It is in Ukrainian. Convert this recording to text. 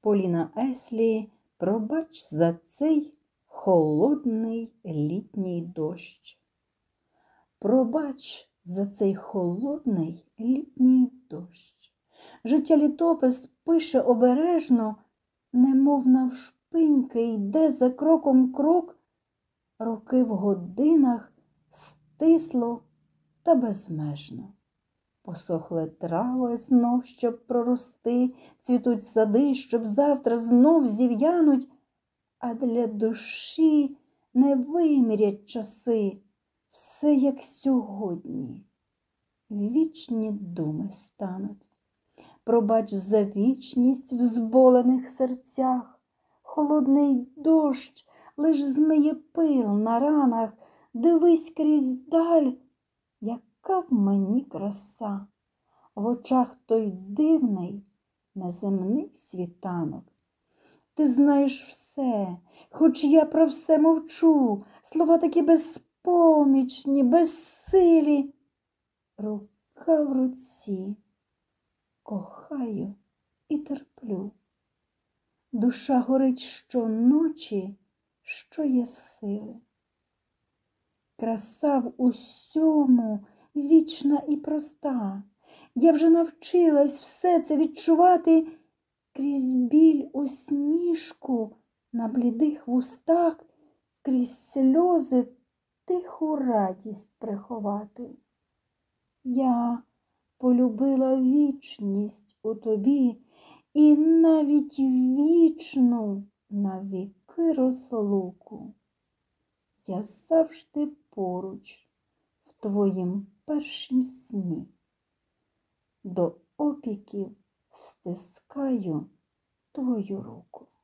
Поліна Еслі, пробач за цей холодний літній дощ. Пробач за цей холодний літній дощ. Життя літопис пише обережно, немов навшпиньки йде за кроком крок, роки в годинах стисло та безмежно. Посохли трави знов, щоб прорости, цвітуть сади, щоб завтра знов зів'януть, а для душі не вимірять часи, все як сьогодні. Вічні думи стануть. Пробач за вічність в зболених серцях, холодний дощ лиш змиє пил на ранах, дивись крізь даль, яка в мені краса, в очах той дивний, неземний світанок. Ти знаєш все, хоч я про все мовчу, слова такі безпомічні, безсилі. Рука в руці, кохаю і терплю. Душа горить щоночі, що є сили. Краса в усьому вічна і проста. Я вже навчилась все це відчувати крізь біль усмішку на блідих вустах, крізь сльози тиху радість приховати. Я полюбила вічність у тобі і навіть вічну навіки розлуку. Я завжди поруч в твоїм першім сні. До опіків стискаю твою руку.